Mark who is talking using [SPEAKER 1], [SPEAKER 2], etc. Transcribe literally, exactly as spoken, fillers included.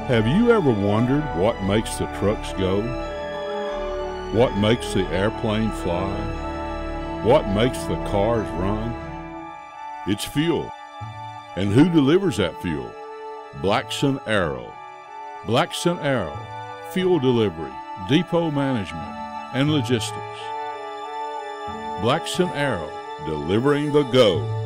[SPEAKER 1] Have you ever wondered what makes the trucks go? What makes the airplane fly? What makes the cars run? It's fuel. And who delivers that fuel? Blackson Arrow. Blackson Arrow, fuel delivery, depot management, and logistics. Blackson Arrow, delivering the go.